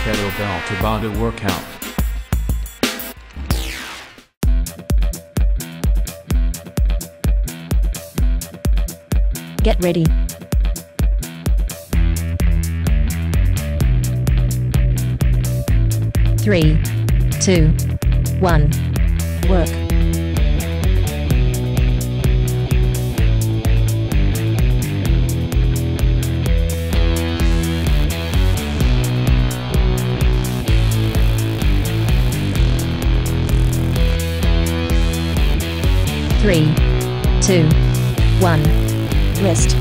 Kettlebell Tabata workout. Get ready. Three, two, one, work. Three, two, one, rest.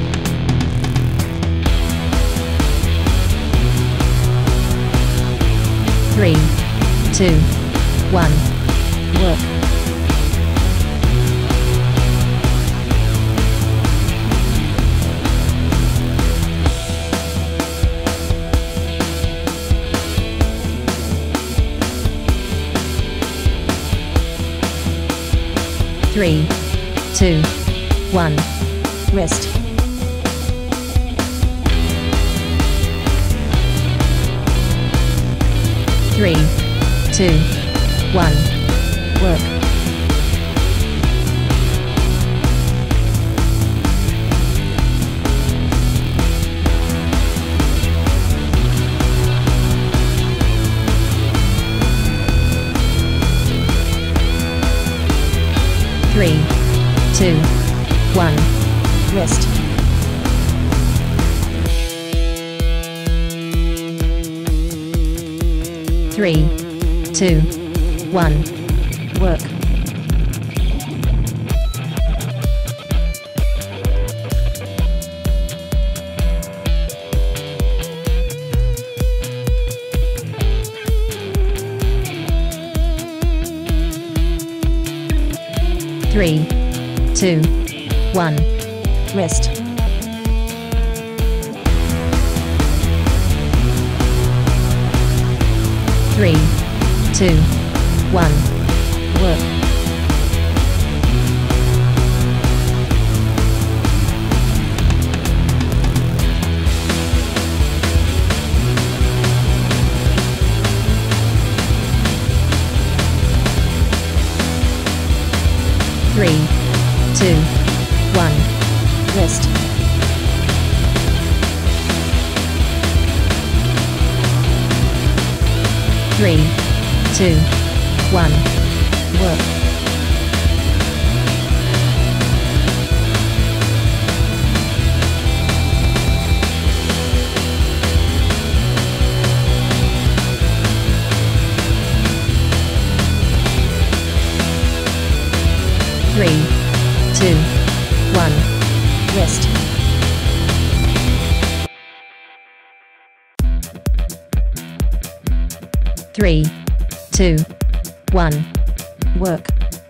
Three, two, one, work. Three, two, one, rest. Three, two, one, work. Three, two, one, rest. Three, two, one, work. Three, two, one, rest. Three, two, one, work. Three, two, one, rest. Three, two, one, work. Three, two, one, rest. Three, two, one, work.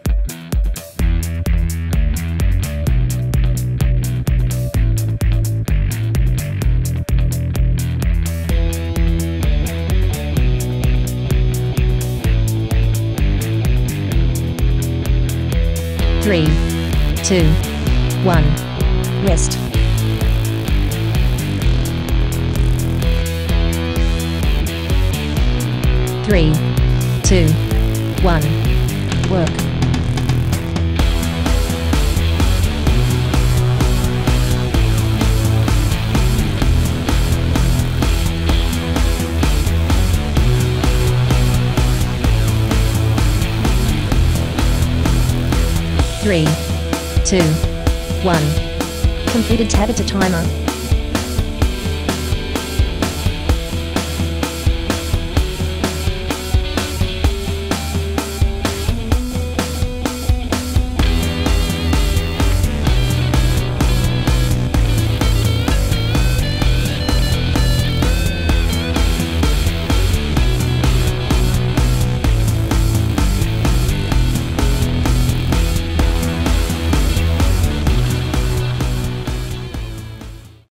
Three, two, one, rest. Three, two, one, work. Three, two, one. Completed Tabata timer.